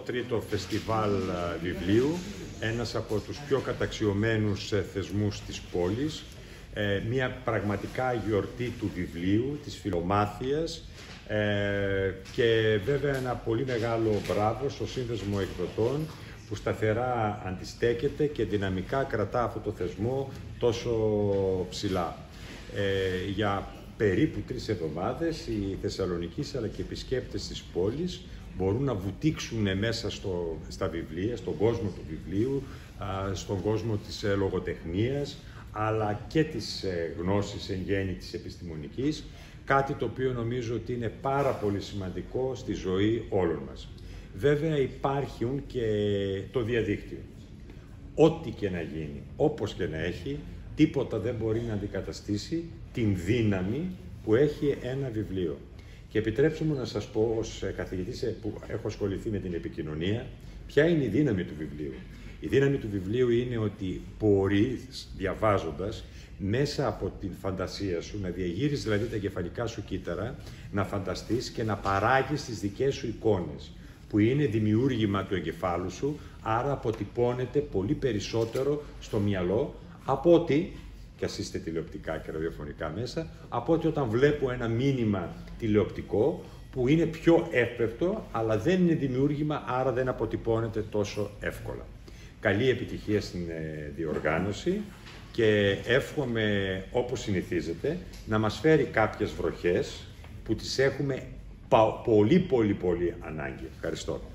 Τρίτο φεστιβάλ βιβλίου, ένας από τους πιο καταξιωμένους θεσμούς της πόλης, μια πραγματικά γιορτή του βιβλίου, της φιλομάθειας και βέβαια ένα πολύ μεγάλο μπράβο στο Σύνδεσμο Εκδοτών που σταθερά αντιστέκεται και δυναμικά κρατά αυτό το θεσμό τόσο ψηλά. Για περίπου 3 εβδομάδες οι Θεσσαλονικείς αλλά και οι επισκέπτες της πόλης μπορούν να βουτήξουν μέσα στα βιβλία, στον κόσμο του βιβλίου, στον κόσμο της λογοτεχνίας, αλλά και της γνώσης εν γέννη της επιστημονικής, κάτι το οποίο νομίζω ότι είναι πάρα πολύ σημαντικό στη ζωή όλων μας. Βέβαια υπάρχουν και το διαδίκτυο. Ό,τι και να γίνει, όπως και να έχει, τίποτα δεν μπορεί να αντικαταστήσει την δύναμη που έχει ένα βιβλίο. Και επιτρέψτε μου να σας πω, ως καθηγητής που έχω ασχοληθεί με την επικοινωνία, ποια είναι η δύναμη του βιβλίου. Η δύναμη του βιβλίου είναι ότι μπορείς, διαβάζοντας, μέσα από την φαντασία σου, να διαγείρεις δηλαδή τα εγκεφαλικά σου κύτταρα, να φανταστείς και να παράγεις τις δικές σου εικόνες, που είναι δημιούργημα του εγκεφάλου σου, άρα αποτυπώνεται πολύ περισσότερο στο μυαλό από ότι, και ας είστε τηλεοπτικά και ραδιοφωνικά μέσα, από ότι όταν βλέπω ένα μήνυμα τηλεοπτικό που είναι πιο εύπευτο, αλλά δεν είναι δημιούργημα, άρα δεν αποτυπώνεται τόσο εύκολα. Καλή επιτυχία στην διοργάνωση και εύχομαι, όπως συνηθίζεται, να μας φέρει κάποιες βροχές που τις έχουμε πολύ ανάγκη. Ευχαριστώ.